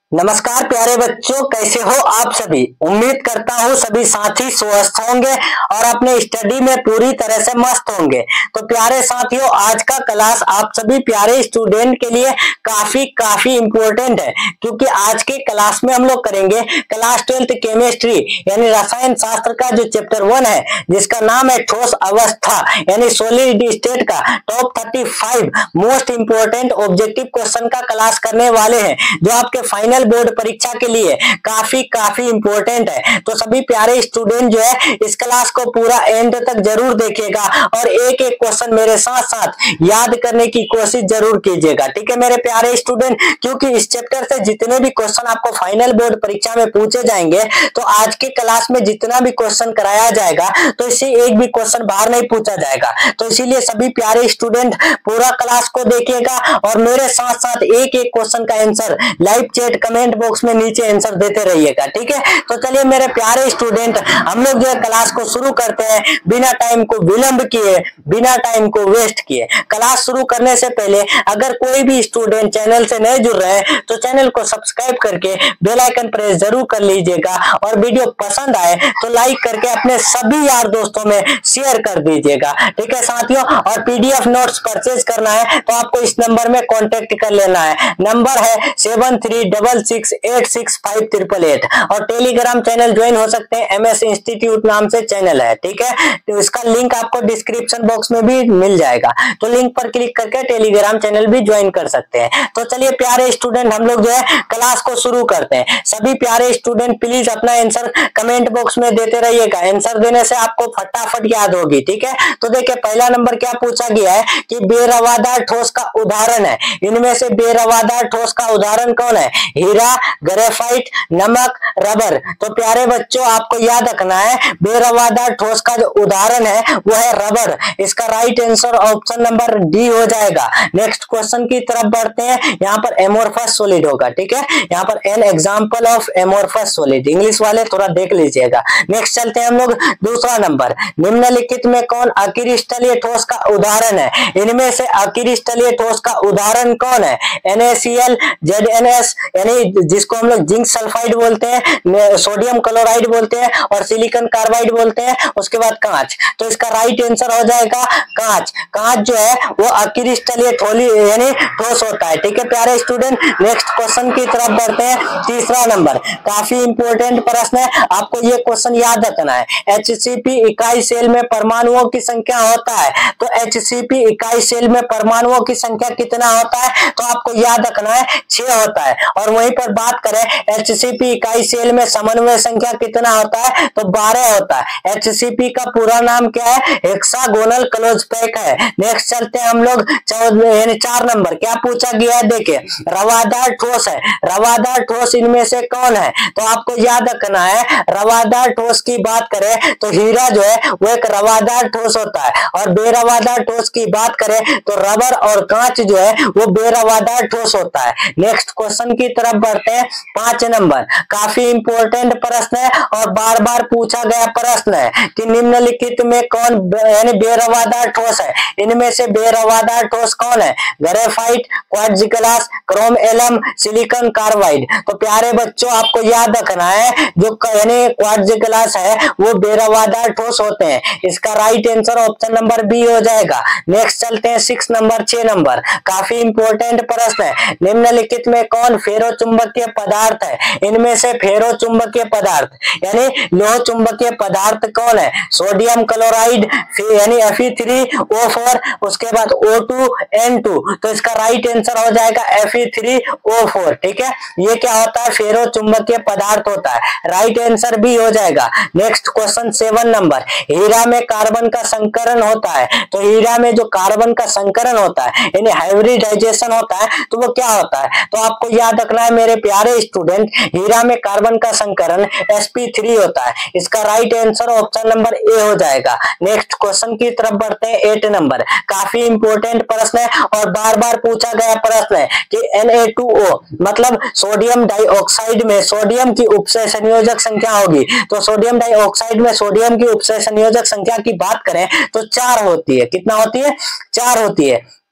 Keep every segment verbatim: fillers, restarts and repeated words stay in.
नमस्कार प्यारे बच्चों, कैसे हो आप सभी। उम्मीद करता हूँ सभी साथी स्वस्थ होंगे और अपने स्टडी में पूरी तरह से मस्त होंगे। तो प्यारे साथियों, आज का क्लास आप सभी प्यारे स्टूडेंट के लिए काफी काफी इम्पोर्टेंट है, क्योंकि आज के क्लास में हम लोग करेंगे क्लास ट्वेल्थ केमिस्ट्री यानी रसायन शास्त्र का जो चैप्टर वन है, जिसका नाम है ठोस अवस्था यानी सॉलिड स्टेट का top thirty five most important objective question का क्लास करने वाले हैं, जो आपके फाइनल बोर्ड परीक्षा के लिए काफी काफी इंपॉर्टेंट है। तो सभी प्यारे स्टूडेंट जो है इस क्लास को पूरा एंड तक जरूर देखिएगा और एक एक क्वेश्चन मेरे साथ साथ याद करने की कोशिश जरूर कीजिएगा, ठीक है मेरे प्यारे स्टूडेंट। क्योंकि इस चैप्टर से जितने भी क्वेश्चन आपको फाइनल बोर्ड परीक्षा में पूछे जाएंगे, तो आज के क्लास में जितना भी क्वेश्चन कराया जाएगा तो इससे एक भी क्वेश्चन बाहर नहीं पूछा जाएगा। तो इसीलिए सभी प्यारे स्टूडेंट पूरा क्लास को देखिएगा और मेरे साथ साथ एक एक क्वेश्चन का answer live chat comment box में नीचे आंसर देते रहिएगा, ठीक है। तो चलिए मेरे प्यारे स्टूडेंट, हम लोग जो है क्लास को शुरू करते हैं बिना टाइम को विलंब किए, बिना टाइम को वेस्ट किए। क्लास शुरू करने से पहले अगर कोई भी स्टूडेंट चैनल से नहीं जुड़ रहे हैं तो चैनल को सब्सक्राइब करके बेल आइकन प्रेस जरूर कर लीजिएगा और वीडियो पसंद आए तो लाइक करके अपने सभी यार दोस्तों में शेयर कर दीजिएगा, ठीक है साथियों। और पीडीएफ नोट्स परचेज करना है तो आपको इस नंबर में कॉन्टेक्ट कर लेना है। नंबर है seven three double six eight six five triple eight और टेलीग्राम चैनल ज्वाइन हो सकते हैं, एम एस इंस्टीट्यूट नाम से चैनल है, ठीक है। तो इसका लिंक आपको डिस्क्रिप्शन बॉक्स में भी मिल जाएगा, तो लिंक पर क्लिक करके टेलीग्राम चैनल भी ज्वाइन कर सकते हैं। तो चलिए प्यारे स्टूडेंट, हम लोग जो है क्लास को शुरू करते हैं। सभी प्यारे स्टूडेंट प्लीज अपना आंसर कमेंट बॉक्स में देते रहिएगा, आंसर देने से आपको फटाफट याद होगी, ठीक है। तो देखिए पहला नंबर क्या पूछा गया है कि बेरवादार ठोस का उदाहरण है, इनमें से बेरवादार ठोस का उदाहरण कौन है? हीरा, ग्रेफाइट, नमक, रबर। तो प्यारे बच्चों आपको याद रखना है बेरवादार ठोस का जो उदाहरण है वो है रबर। इसका right answer option number D हो जाएगा। नेक्स्ट क्वेश्चन की तरफ बढ़ते हैं। यहाँ पर एमोर्फस सॉलिड होगा, ठीक है। यहाँ पर an example of amorphous solid, English वाले थोड़ा देख लीजिएगा। नेक्स्ट चलते हैं हम लोग दूसरा नंबर। निम्नलिखित में कौन अक्रिस्टलीय ठोस का उदाहरण है? इनमें से अक्रिस्टलीय ठोस का उदाहरण कौन है? N A C L, Z N S यानी जिसको हम लोग जिंक सल्फाइड बोलते हैं, सोडियम क्लोराइड बोलते हैं और सिलिकॉन कार्बाइड बोलते हैं। उसके बाद कांच। तो इसका राइट आंसर हो जाएगा कांच। कांच जो है वो अक्रिस्टलीय ठोली यानी ठोस होता है, ठीक है प्यारे स्टूडेंट। नेक्स्ट क्वेश्चन की तरफ बढ़ते हैं। तीसरा नंबर काफी इंपोर्टेंट प्रश्न है, आपको ये क्वेश्चन याद रखना है। एचसीपी इकाई सेल में परमाणुओं की संख्या होता है, तो एचसीपी इकाई सेल में परमाणुओं की संख्या कितना होता है? तो आपको याद रखना है छह होता है। और वहीं पर बात करें एचसीपी इकाई सेल में समन्वय संख्या कितना होता है? तो बारह होता है। एचसीपी का पूरा नाम क्या है? हेक्सागोनल क्लोज पैक है। नेक्स्ट चलते हैं हम लोग यानी चार नंबर। क्या पूछा गया है? देखिए रवादार ठोस है, रवादार ठोस इनमें से कौन है? तो आपको याद रखना है रवादार ठोस की बात करें तो हीरा जो है वो एक रवादार ठोस होता है, और बेरवादार ठोस की बात करें तो रबर और कांच जो है वो बेरवादार ठोस होता है। नेक्स्ट क्वेश्चन की तरफ बढ़ते हैं। पांच नंबर काफी इंपोर्टेंट प्रश्न है और बार बार पूछा गया प्रश्न है कि निम्नलिखित में कौन यानी बेरवादार ठोस है? इनमें से बेरवादार ठोस कौन है? Graphite, quartz glass, chrome alum, silicon carbide. तो प्यारे बच्चों आपको याद रखना है जो यानी क्वार्ट्ज ग्लास है वो बेरवादार ठोस होते हैं। इसका right answer option number B हो जाएगा। नेक्स्ट चलते हैं सिक्स नंबर छह नंबर। काफी इंपोर्टेंट प्रश्न है। निम्नलिखित में कौन फेरो चुंबकीय पदार्थ है? इनमें से फेरो चुंबकीय पदार्थ यानी लोह चुंबकीय पदार्थ कौन है? सोडियम क्लोराइड यानी F E three O four, उसके बाद ओ टू एन टू। तो इसका राइट आंसर हो जाएगा F E three O four, ठीक है। ये क्या होता है? फेरो चुंबकीय पदार्थ होता है, राइट आंसर भी हो जाएगा। Next question seven number. हीरा में कार्बन का संकरण होता है, तो हीरा में जो कार्बन का संकरण होता है यानी हाइब्रिडाइजेशन होता है तो वो क्या होता है? तो आपको याद रखना है मेरे प्यारे स्टूडेंट, हीरा में कार्बन का संकरण एस पी थ्री होता है। इसका right answer option number A हो जाएगा। नेक्स्ट क्वेश्चन की तरफ बढ़ते हैं। एट नंबर काफी इंपोर्टेंट प्रश्न है और बार बार पूछा गया प्रश्न है कि एन ए टू ओ मतलब सोडियम डाइऑक्साइड में सोडियम की उपसय संयोजक संख्या होगी। तो सोडियम डाइऑक्साइड में सोडियम की उपसय संयोजक संख्या की बात करें तो चार होती है। कितना होती है? चार होती है।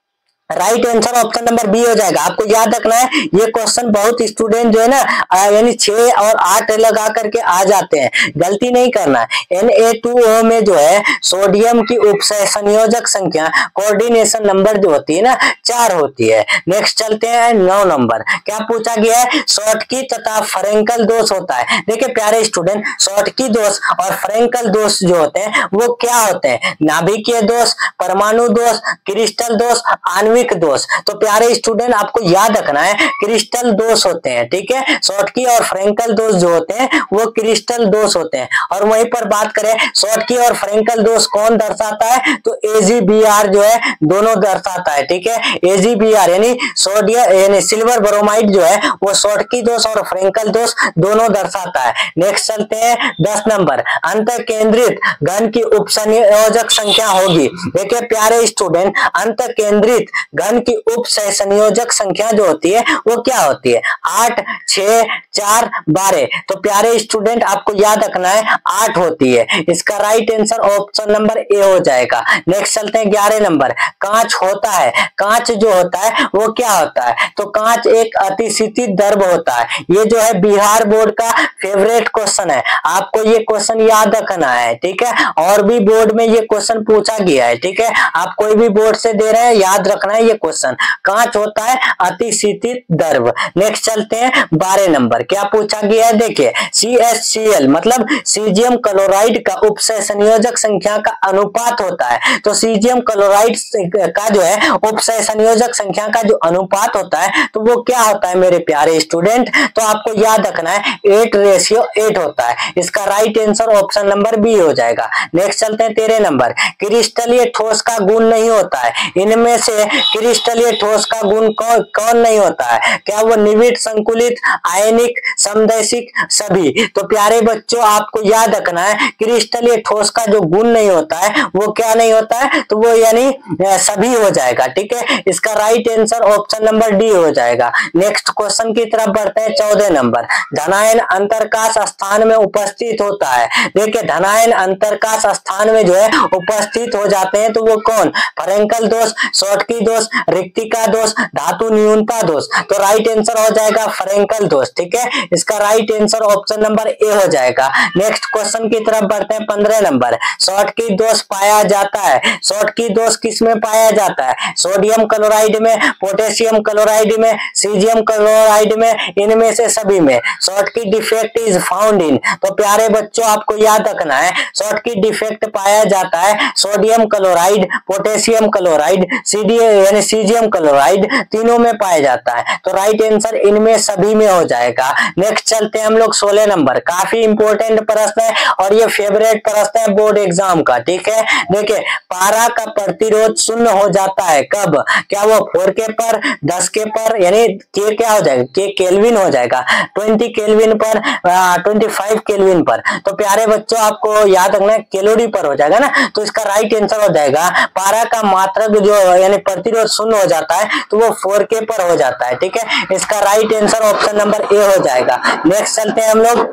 Right answer option number B हो जाएगा। आपको याद रखना है ये क्वेश्चन बहुत स्टूडेंट जो है ना यानी छह और आठ लगा करके आ जाते हैं, गलती नहीं करना है। एन ए टू ओ में जो है सोडियम की उपसय संयोजक संख्या कोऑर्डिनेशन नंबर जो होती है ना चार होती है। नेक्स्ट चलते हैं नौ नंबर, क्या पूछा गया है, शॉर्टकी तथा फ्रेंकल दोष होता है। देखिए प्यारे स्टूडेंट, शॉर्टकी दोष और फ्रेंकल दोष जो होते हैं वो क्या होते हैं, नाभिकीय दोष, परमाणु दोष, क्रिस्टल दोष, आणविक दोष। तो प्यारे स्टूडेंट आपको याद रखना है क्रिस्टल दोष होते हैं, ठीक है। शॉर्टकी और फ्रेंकल दोष जो होते हैं वो क्रिस्टल दोष होते हैं। और वहीं पर बात करें शॉर्टकी और फ्रेंकल दोष कौन दर्शाता है, तो ए जी बी आर जो है दोनों दर्शाता है, ठीक है। ए जी बी आर यानी सोडियम यानी सिल्वर ब्रोमाइड जो है वो शॉर्टकी दोष और फ्रेंकल दोष दोनों दर्शाता है। नेक्स्ट चलते हैं दस नंबर, अंत केंद्रित घन की उपसंयोजक संख्या होगी। देखिए प्यारे स्टूडेंट, अंत केंद्रित घन की उप संयोजक संख्या जो होती है वो क्या होती है, आठ, छह, चार, बारह। तो प्यारे स्टूडेंट आपको याद रखना है आठ होती है। इसका right answer option number A हो जाएगा। नेक्स्ट चलते हैं ग्यारह नंबर, कांच होता है, कांच जो होता है वो क्या होता है, तो कांच एक अतिशीतित द्रव होता है। ये जो है बिहार बोर्ड का फेवरेट क्वेश्चन है, आपको ये क्वेश्चन याद रखना है, ठीक है। और भी बोर्ड में ये क्वेश्चन पूछा गया है, ठीक है। आप कोई भी बोर्ड से दे रहे हैं याद रखना है ये क्वेश्चन, कांच होता है अतिशीतित द्रव। नेक्स्ट चलते हैं बारह नंबर, क्या पूछा गया है, देखिए सी एच सी एल मतलब सीजियम क्लोराइड का उपसय संयोजक संख्या का अनुपात होता है। तो सीजियम क्लोराइड का जो है उपसय संयोजक संख्या का जो अनुपात होता है तो वो क्या होता है मेरे प्यारे स्टूडेंट, तो आपको याद रखना है एट रेशियो एट होता है। इसका right answer option number B हो जाएगा। नेक्स्ट चलते हैं तेरह नंबर, क्रिस्टलीय ठोस का गुण नहीं होता है। इनमें से क्रिस्टलीय ठोस का गुण कौन कौन नहीं होता है, क्या वो निविड़, संकुलित, आयनिक, समदैशिक, सभी। तो प्यारे बच्चों आपको याद रखना है क्रिस्टलीय ठोस का जो गुण नहीं होता है वो क्या नहीं होता है, तो वो यानी सभी हो जाएगा, ठीक है। इसका right answer option number D हो जाएगा। नेक्स्ट क्वेश्चन की तरफ बढ़ते हैं चौदह नंबर, धनायन अंतरकाश स्थान में उपस्थित होता है। देखिए धनायन अंतरकाश स्थान में जो है उपस्थित हो जाते हैं तो वो कौन, फ्रेंकल दोष, शॉर्टकी दोष, रिक्तिका दोष, धातु न्यूनता दोष। तो राइट आंसर हो जाएगा फ्रेंकल दोष, ठीक है। इसका right answer option number A हो जाएगा। नेक्स्ट क्वेश्चन की तरफ बढ़ते हैं पंद्रह नंबर, शॉर्टकी दोष पाया जाता है। शॉर्टकी दोष किस में पाया जाता है, सोडियम क्लोराइड में, पोटेशियम क्लोराइड में, सीजियम क्लोराइड में, इनमें से सभी में Schottky defect is found in. तो प्यारे बच्चों आपको याद रखना है शॉर्टकी डिफेक्ट पाया जाता है सोडियम क्लोराइड, पोटेशियम क्लोराइड, यानी सीजियम क्लोराइड, तीनों में पाया जाता है। तो राइट आंसर इनमें सभी में हो जाएगा। नेक्स्ट चलते हैं हम लोग सोलह नंबर, काफी इंपॉर्टेंट प्रश्न है और ये फेवरेट प्रश्न है बोर्ड एग्जाम का, ठीक है। देखिए पारा का प्रतिरोध शून्य हो जाता है कब, क्या वो फोर के पर, दस के पर, यानी के क्या हो जाएगा, के केल्विन हो जाएगा, ट्वेंटी केल्विन पर, ट्वेंटी फाइव केल्विन पर। तो प्यारे बच्चों आपको याद रखना है कैलोरी पर हो जाएगा ना। तो इसका राइट आंसर हो जाएगा पारा का मात्रक जो यानी प्रतिरोध शून्य हो जाता है तो वो फोर के पर हो जाता है, ठीक है। इसका right answer option number A हो जाएगा। नेक्स्ट चलते हैं हम लोग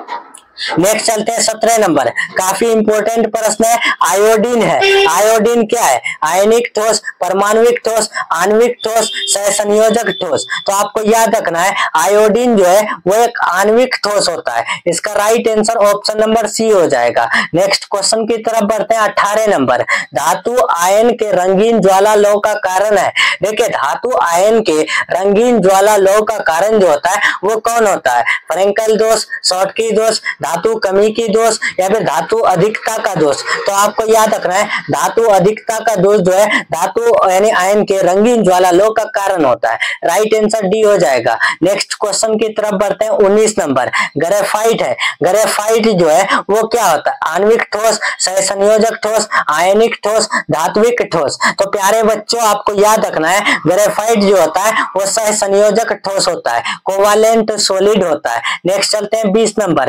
नेक्स्ट चलते हैं सत्रह नंबर, काफी इंपॉर्टेंट प्रश्न है, आयोडीन है। आयोडीन क्या है, आयनिक ठोस, परमाणुविक ठोस, आणविक ठोस, सहसंयोजक ठोस। तो आपको याद रखना है आयोडीन जो है वो एक आणविक ठोस होता है। इसका right answer option number C हो जाएगा। नेक्स्ट क्वेश्चन की तरफ बढ़ते हैं अठारह नंबर, धातु आयन के रंगीन ज्वाला लौ का कारण है। देखिए धातु आयन के रंगीन ज्वाला लौ का कारण जो होता है वो कौन होता है, फ्रेंकल दोष, शॉर्टकी दोष, धातु कमी की दोष या फिर धातु अधिकता का दोष। तो आपको याद रखना है धातु अधिकता का दोष जो है धातु यानी आयन के रंगीन ज्वाला लौ का कारण होता है। राइट आंसर डी हो जाएगा। नेक्स्ट क्वेश्चन की तरफ बढ़ते हैं उन्नीस नंबर, ग्रेफाइट है। ग्रेफाइट जो है वो क्या होता है, आणविक ठोस, सहसंयोजक ठोस, आयनिक ठोस, धात्विक ठोस। तो प्यारे बच्चों आपको याद रखना है ग्रेफाइट जो होता है वो सहसंयोजक ठोस होता है, कोवालेंट सॉलिड होता है। नेक्स्ट चलते हैं बीस नंबर, किस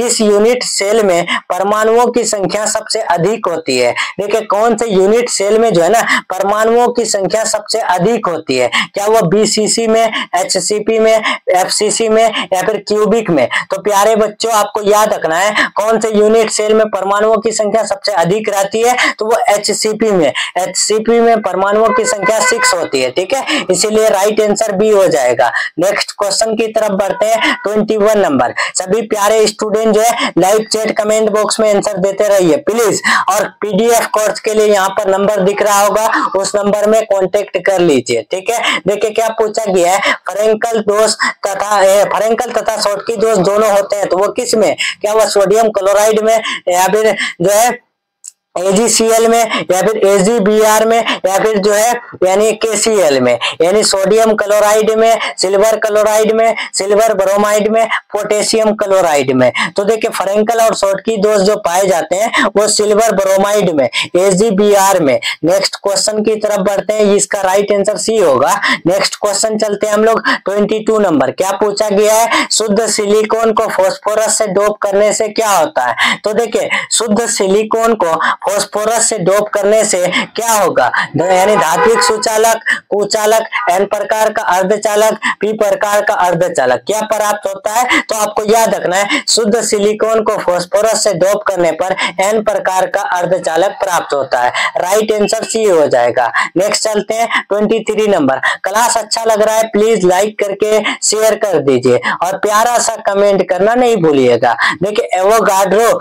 किस यूनिट सेल में परमाणुओं की संख्या सबसे अधिक होती है? देखिए कौन से यूनिट सेल में जो है ना परमाणुओं की संख्या सबसे अधिक होती है? क्या वो बीसीसी में, एचसीपी में, एफसीसी में या फिर क्यूबिक में? तो प्यारे बच्चों आपको याद रखना है कौन से यूनिट सेल में परमाणुओं की संख्या सबसे अधिक रहती है, तो वो एचसीपी में। एचसीपी में परमाणुओं की संख्या सिक्स होती है, ठीक है, इसीलिए राइट आंसर बी हो जाएगा। नेक्स्ट क्वेश्चन की तरफ बढ़ते हैं, ट्वेंटी वन नंबर। सभी प्यारे स्टूडेंट जो है लाइव चैट कमेंट बॉक्स में आंसर देते रहिए प्लीज, और पीडीएफ कोर्स के लिए यहाँ पर नंबर दिख रहा होगा, उस नंबर में कांटेक्ट कर लीजिए, ठीक है। देखिए क्या पूछा गया है, फ्रेंकल दोष तथा फ्रेंकल तथा शॉटकी दोष दोनों होते हैं, तो वो किस में? क्या वो सोडियम क्लोराइड में या फिर जो है एजीसीएल में या फिर एजीबीआर में या फिर जो है यानी केसीएल में, यानी सोडियम क्लोराइड में, सिल्वर क्लोराइड में, सिल्वर ब्रोमाइड में, पोटेशियम क्लोराइड में। तो देखिए फ्रेंकल और शॉटकी दोष जो पाए जाते हैं वो सिल्वर ब्रोमाइड में, एजीबीआर में। नेक्स्ट क्वेश्चन की तरफ बढ़ते हैं, इसका राइट आंसर सी होगा। नेक्स्ट क्वेश्चन चलते हैं हम लोग ट्वेंटी टू नंबर। क्या पूछा गया है, शुद्ध सिलिकॉन को फास्फोरस से डोप करने से क्या होता है? तो देखिए शुद्ध सिलिकॉन को फास्फोरस से डोप करने से क्या होगा, यानी धात्विक सुचालक, कुचालक, एन प्रकार का अर्धचालक, पी प्रकार का अर्धचालक क्या प्राप्त होता है? तो आपको याद रखना है शुद्ध सिलिकॉन को फास्फोरस से डोप करने पर एन प्रकार का अर्धचालक प्राप्त होता है। राइट आंसर सी हो जाएगा। नेक्स्ट चलते हैं ट्वेंटी थ्री नंबर। क्लास अच्छा लग रहा है प्लीज लाइक करके शेयर कर दीजिए और प्यारा सा कमेंट करना नहीं भूलिएगा। देखिए एवोगाड्रो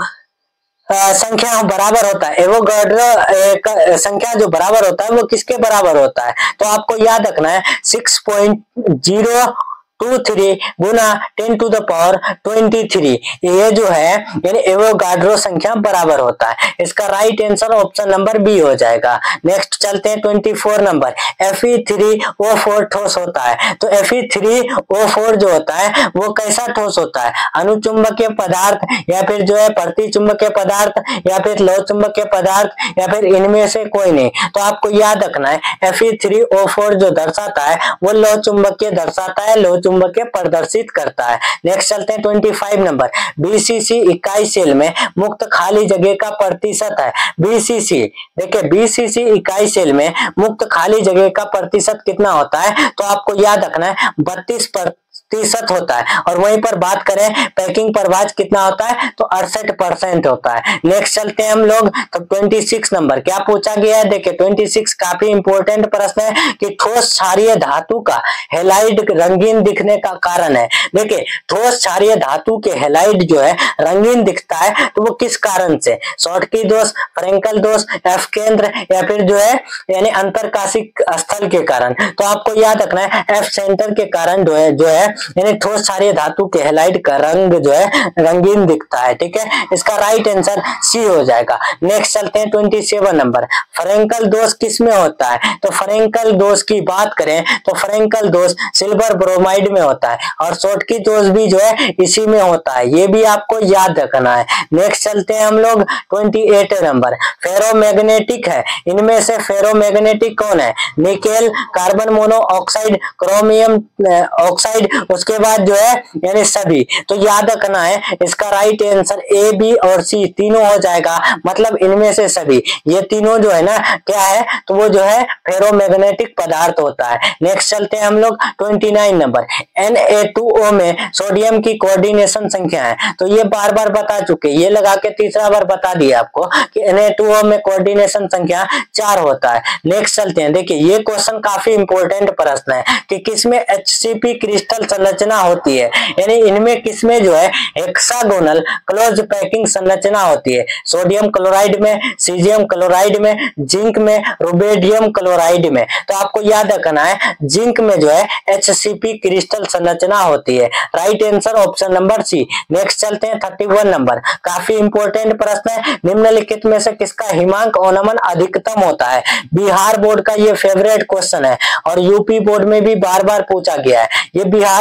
संख्या बराबर होता है, एवोगाड्रो संख्या जो बराबर होता है वो किसके बराबर होता है? तो आपको याद रखना है six point zero two three गुना ten to the power twenty three, ये जो है यानी एवोगाड्रो संख्या बराबर होता है। इसका right answer option number B हो जाएगा। नेक्स्ट चलते हैं twenty four number. F E three O four ठोस होता है, तो F E three O four जो होता है वो कैसा ठोस होता है? अनुचुंबकीय पदार्थ या फिर जो है प्रतिचुंबकीय पदार्थ या फिर लौह चुंबकीय पदार्थ या फिर इनमें से कोई नहीं। तो आपको याद रखना है F E three O four जो दर्शाता है वो लौह चुंबकीय दर्शाता है, लौह चुंबकीय प्रदर्शित करता है। नेक्स्ट चलते हैं ट्वेंटी फाइव नंबर। बीसीसी इकाई सेल में मुक्त खाली जगह का प्रतिशत है। बीसीसी देखिए बीसीसी इकाई सेल में मुक्त खाली जगह का प्रतिशत कितना होता है? तो आपको याद रखना है बत्तीस प्रतिशत होता है, और वहीं पर बात करें पैकिंग प्रभाज कितना होता है? तो अड़सठ परसेंट होता है। नेक्स्ट चलते हैं हम लोग तो ट्वेंटी सिक्स नंबर। क्या पूछा गया है? देखिए ट्वेंटी सिक्स काफी इंपॉर्टेंट प्रश्न है कि ठोस क्षारीय धातु का हैलाइड रंगीन दिखने का कारण है। देखिए ठोस क्षारीय धातु के हैलाइड जो है रंगीन दिखता है, तो वो किस कारण से? शॉटकी दोष, फ्रेंकल दोष, एफ केंद्र या फिर जो है यानी अंतरकाशिक स्थल के कारण। तो आपको याद रखना है एफ सेंटर के कारण जो है जो है यानी ठोस क्षारीय धातु के हैलाइड का रंग जो है रंगीन दिखता है, ठीक है। इसका राइट आंसर सी हो जाएगा। नेक्स्ट चलते हैं ट्वेंटी सेवन नंबर। फ्रेंकल दोष किस में होता है? तो फ्रेंकल दोष की बात करें तो फ्रेंकल दोष सिल्वर ब्रोमाइड में होता है, और शॉटकी दोष भी जो है इसी में होता है, ये भी आपको याद रखना है। नेक्स्ट चलते हैं हम लोग ट्वेंटी एट नंबर। फेरोमैग्नेटिक है, इनमें से फेरोमैग्नेटिक कौन है? Nickel, carbon monoxide, chromium oxide, उसके बाद जो है यानी सभी। तो याद रखना है इसका राइट आंसर ए, बी और सी तीनों हो जाएगा, मतलब इनमें से सभी। ये तीनों जो है ना क्या है? तो वो जो है फेरोमैग्नेटिक पदार्थ होता है। नेक्स्ट चलते हैं हम लोग twenty nine number. N A two O में सोडियम की कोऑर्डिनेशन संख्या है, तो ये बार बार बता चुके, ये लगा के तीसरा बार बता दिया आपको कि एन ए टू ओ में कोऑर्डिनेशन संख्या चार होता है। नेक्स्ट चलते हैं, देखिए ये क्वेश्चन काफी इंपॉर्टेंट प्रश्न है कि किसमें एचसीपी क्रिस्टल संरचना होती है, यानी इनमें किसमें जो है हेक्सागोनल क्लोज पैकिंग संरचना होती है। सोडियम क्लोराइड में, सीजियम क्लोराइड में, जिंक में, रुबेडियम क्लोराइड में। तो आपको याद रखना है जिंक में जो है एचसीपी क्रिस्टल संरचना होती है। Right answer option number C. Next चलते हैं थर्टी वन नंबर। काफी इंपॉर्टेंट प्रश्न है, निम्नलिखित में से किसका हिमांक अवनमन अधिकतम होता है? बिहार बोर्ड का ये फेवरेट क्वेश्चन है और यूपी बोर्ड में भी बार बार पूछा गया है। ये बिहार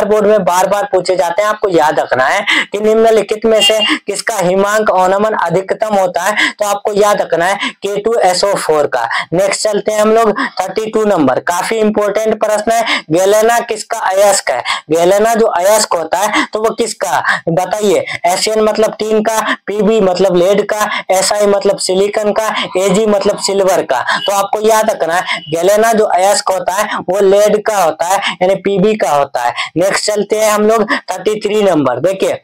बोर्ड में बार बार पूछे जाते हैं, आपको याद रखना है कि निम्नलिखित में से किसका हिमांक अवनमन अधिकतम होता है, तो आपको याद रखना है K two S O four का। नेक्स्ट चलते हैं हम लोग बत्तीस नंबर, काफी इंपॉर्टेंट प्रश्न है। गैलेना किसका अयस्क है? गैलेना जो अयस्क होता है तो वो किसका बताइए? एशियन मतलब टीन का, पीबी मतलब लेड का, एसआई मतलब सिलिकॉन का, एजी मतलब सिल्वर का। तो आपको याद रखना है गैलेना जो अयस्क होता है वो लेड का होता है, यानी पीबी का होता है। नेक्स्ट चलते हैं हम लोग तैंतीस नंबर, देखिए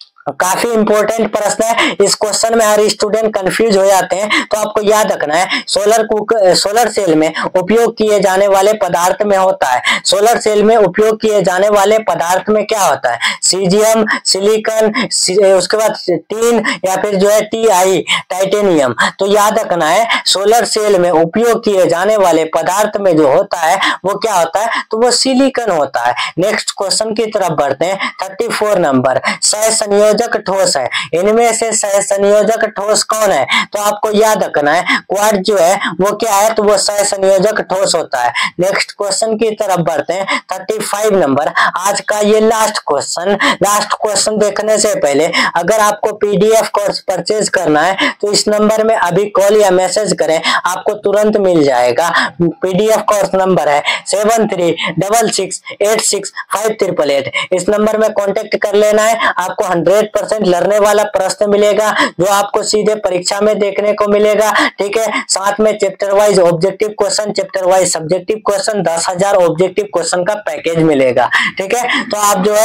काफी इंपॉर्टेंट प्रश्न है। इस क्वेश्चन में हर स्टूडेंट कंफ्यूज हो जाते हैं, तो आपको याद रखना है सोलर कुकर सोलर सेल में उपयोग किए जाने वाले पदार्थ में होता है, सोलर सेल में उपयोग किए जाने वाले पदार्थ में क्या होता है? सीजियम, सिलिकॉन, उसके बाद टीन या फिर जो है टी आई टाइटेनियम। तो याद रखना है सोलर सेल में उपयोग किए जाने वाले पदार्थ में जो होता है वो क्या होता है? तो वो सिलिकॉन होता है। नेक्स्ट क्वेश्चन की तरफ बढ़ते हैं। चौंतीस नंबर, सहसंयोजक ठोस है, इनमें से सहसंयोजक ठोस कौन है? तो आपको याद रखना है क्वार्ट्ज जो है वो क्या है? तो वो सहसंयोजक ठोस होता है। नेक्स्ट क्वेश्चन की तरफ बढ़ते हैं। पैंतीस नंबर, आज का ये लास्ट क्वेश्चन। लास्ट क्वेश्चन देखने से पहले अगर आपको पीडीएफ कोर्स परचेज करना है तो इस नंबर में अभी कॉल या मैसेज करें, आपको तुरंत मिल जाएगा। पीडीएफ कोर्स नंबर है seven three double six eight six five triple eight. इस नंबर में कॉन्टेक्ट कर लेना है। आपको हंड्रेड परसेंट लड़ने वाला प्रश्न मिलेगा जो आपको सीधे परीक्षा में देखने को मिलेगा, ठीक है। साथ में chapter wise objective question, chapter wise subjective question, दस हजार ऑब्जेक्टिव क्वेश्चन का पैकेज मिलेगा, ठीक है। तो आप जो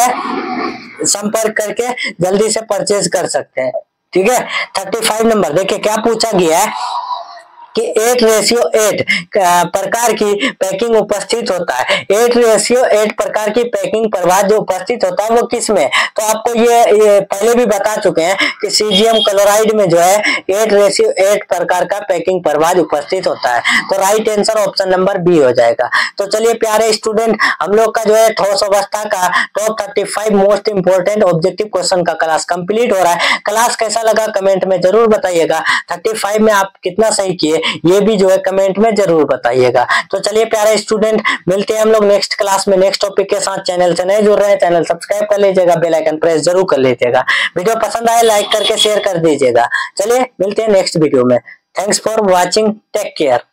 है संपर्क करके जल्दी से परचेज कर सकते हैं, ठीक है। पैंतीस नंबर देखिए क्या पूछा गया है कि एट रेशियो एट प्रकार की पैकिंग उपस्थित होता है। एट रेशियो एट प्रकार की पैकिंग प्रभाव जो उपस्थित होता है वो किस में? तो आपको ये, ये पहले भी बता चुके हैं कि सीजियम क्लोराइड में जो है एट रेशियो एट प्रकार का पैकिंग प्रभाव उपस्थित होता है। तो right answer option number B हो जाएगा। तो चलिए प्यारे स्टूडेंट, हम लोग का जो है ठोस अवस्था का top thirty five most important objective question का क्लास कंप्लीट हो रहा है। क्लास कैसा लगा कमेंट में जरूर बताइएगा। थर्टी फाइव में आप कितना सही किए ये भी जो है कमेंट में जरूर बताइएगा। तो चलिए प्यारे स्टूडेंट, मिलते हैं हम लोग नेक्स्ट क्लास में नेक्स्ट टॉपिक के साथ। चैनल से नए जुड़ रहे हैं चैनल सब्सक्राइब कर लीजिएगा, बेल आइकन प्रेस जरूर कर लीजिएगा। वीडियो पसंद आए लाइक करके शेयर कर दीजिएगा। चलिए मिलते हैं नेक्स्ट वीडियो में। Thanks for watching, take care.